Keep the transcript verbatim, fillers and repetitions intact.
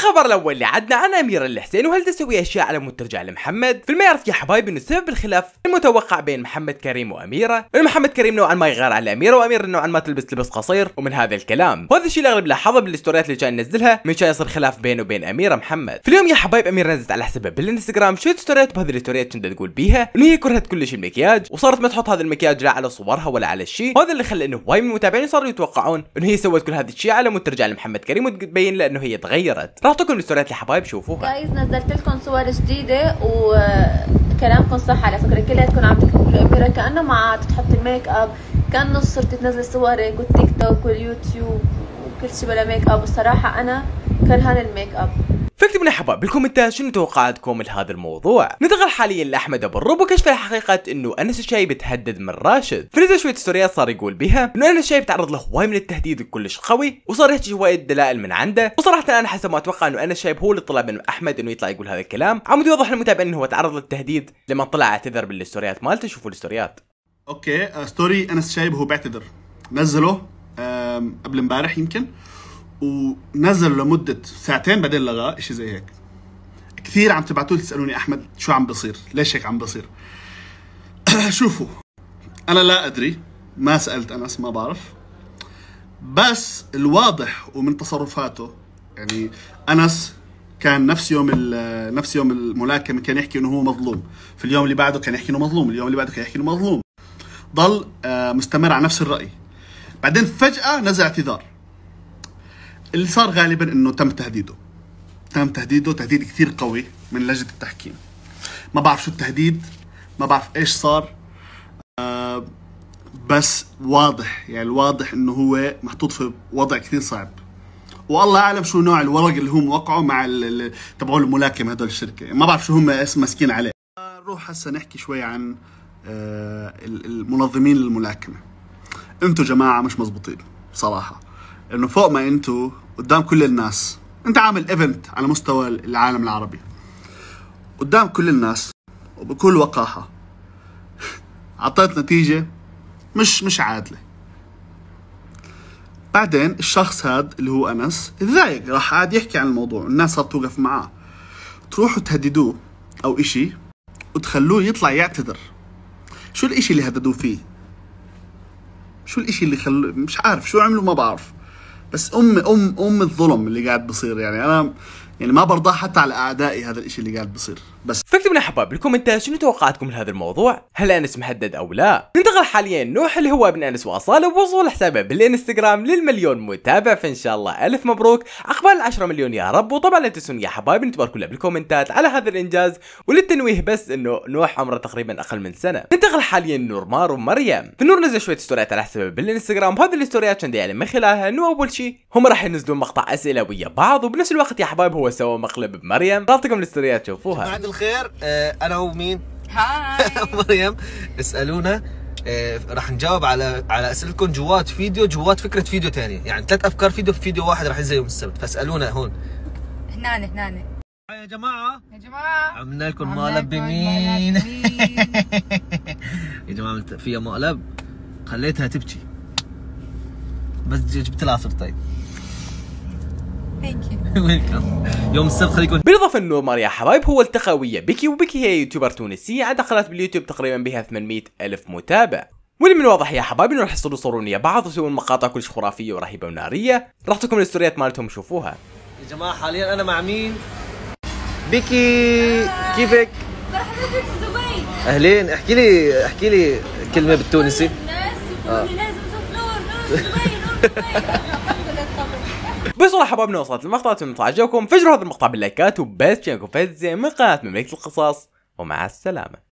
الخبر الاول اللي عدنا عن اميره الحسين وهل تسوي اشياء على مود ترجع لمحمد. في المعرف يا حبايب انه سبب الخلاف المتوقع بين محمد كريم واميره انه محمد كريم نوعا ما يغار على اميره واميره نوعا ما تلبس لبس قصير ومن هذا الكلام، وهذا الشيء اللي اغلب لاحظه بالستوريات اللي كان ينزلها من كان يصير خلاف بينه وبين اميره محمد. في اليوم يا حبايب اميره نزلت على حسابها بالانستغرام شويه ستوريات، وبهذه الستوريات كنت تقول بيها انه هي كرهت كلش المكياج وصارت ما تحط هذا المكياج لا على صورها ولا على الشيء، وهذا اللي خلى انه هواي من المتابعين صاروا يتوقعون انه هي سوت كل هذا الشيء على مود ترجع لمحمد كريم وتبين له انه هي تغيرت. راح اعطيكم الستوريات يا حبايب شوفوها. جايز نزلت لكم صور جديده وكلامكم صح على فكره، كلياتكم عم تقولوا اميره كانه ما عاد تحط الميك اب، كانه صرت تنزل صورك والتيك توك واليوتيوب وكل شيء بلا ميك اب، والصراحه انا كرهان الميك اب. فاكتبوا لنا يا حبايب بالكومنتات شنو توقعاتكم لهذا الموضوع. ننتقل حاليا لاحمد ابو الرب وكشف حقيقه انه انس الشايب تهدد من راشد. فنزل شويه ستوريات صار يقول بها انه انس الشايب تعرض له هواي من التهديد كلش قوي، وصار يحكي هواي دلائل من عنده، وصراحه انا حسب ما اتوقع انه انس الشايب هو اللي طلب من احمد انه يطلع يقول هذا الكلام، عم يوضح للمتابعين انه هو تعرض للتهديد لما طلع اعتذر بالستوريات مالته. شوفوا الستوريات. اوكي ستوري انس الشايب هو بيعتذر، نزله قبل امبارح يمكن، ونزل لمده ساعتين بعدين لغاه شيء زي هيك. كثير عم تبعتوا لي تسالوني احمد شو عم بصير؟ ليش هيك عم بصير؟ شوفوا انا لا ادري، ما سالت انس، ما بعرف، بس الواضح ومن تصرفاته يعني انس كان نفس يوم نفس يوم الملاكمه كان يحكي انه هو مظلوم، في اليوم اللي بعده كان يحكي انه مظلوم، اليوم اللي بعده كان يحكي انه مظلوم، ضل مستمر على نفس الراي. بعدين فجاه نزل اعتذار. اللي صار غالبا انه تم تهديده تم تهديده تهديد كثير قوي من لجنة التحكيم. ما بعرف شو التهديد، ما بعرف ايش صار، آه بس واضح يعني الواضح انه هو محطوط في وضع كثير صعب، والله اعلم شو نوع الورق اللي هو موقعه مع تبعون الملاكمة هدول الشركة، ما بعرف شو هم اسم ماسكين عليه. نروح هسه نحكي شوي عن آه المنظمين للملاكمة. انتوا جماعة مش مزبوطين بصراحة، انه فوق ما انتوا قدام كل الناس، انت عامل ايفنت على مستوى العالم العربي قدام كل الناس وبكل وقاحة عطيت نتيجة مش مش عادلة. بعدين الشخص هذا اللي هو انس تضايق، راح قاعد يحكي عن الموضوع، الناس صارت توقف معاه، تروحوا تهددوه او اشي وتخلوه يطلع يعتذر. شو الاشي اللي هددوه فيه؟ شو الاشي اللي خلوه؟ مش عارف شو عملوا، ما بعرف، بس ام ام ام الظلم اللي قاعد بصير. يعني انا يعني ما برضى حتى على اعدائي هذا الاشي اللي قاعد بصير. بس فاكتبوا لنا حبايب بالكومنتات شنو توقعاتكم لهذا الموضوع، هل انس مهدد او لا. ننتقل حاليا نوح اللي هو ابن انس واصاله ووصل حسابه بالانستغرام للمليون متابع، فان شاء الله الف مبروك عقبال العشرة مليون يا رب. وطبعا لا تنسون يا حبايب نتباركوا له بالكومنتات على هذا الانجاز، وللتنويه بس انه نوح عمره تقريبا اقل من سنه. ننتقل حاليا نور مار ومريم. فنور نزل شويه ستوريات على حسابه بالانستغرام، وهذه الستوريات كان يعني من خلالها انه اول شيء هم راح ينزلون مقطع اسئله ويا بعض، وبنفس الوقت يا حبايب هو سوى مقلب بمريم. اعطيكم الستوريات شوفوها. بعد الخير آه انا ومين؟ هاي مريم. اسالونا آه راح نجاوب على على اسئلتكم جوات فيديو جوات فكره فيديو ثانيه، يعني ثلاث افكار فيديو في فيديو واحد راح ينزل يوم السبت، فاسالونا هون. هنان هنان يا جماعه يا جماعه عملنا لكم مقلب بمين؟ يا جماعه فيها مقلب خليتها تبكي بس جبت لها عصرتين. ويلكم. يوم السبت خليكم. بالاضافه انه مار يا حبايب هو التقى ويا بيكي، وبيكي هي يوتيوبر تونسيه عندها قناه باليوتيوب تقريبا بها ثمانمئة الف متابع، واللي من الواضح يا حبايب انه راح يصيروا يصورون ويا بعض ويسوون مقاطع كلش خرافيه ورهيبه وناريه. راح اعطيكم الستوريات مالتهم شوفوها. يا جماعه حاليا انا مع مين؟ بيكي. كيفك؟ مرحبا بك في دبي. اهلين. احكي لي احكي لي كلمه بالتونسي. الناس يقولوا لي لازم تشوف نور نور دبي نور دبي. بس والله حبايبنا وصلت المقطع، اتمنى عجبكم، فجروا هذا المقطع باللايكات وبس كانكم فاز من قناه مملكه القصص، ومع السلامه.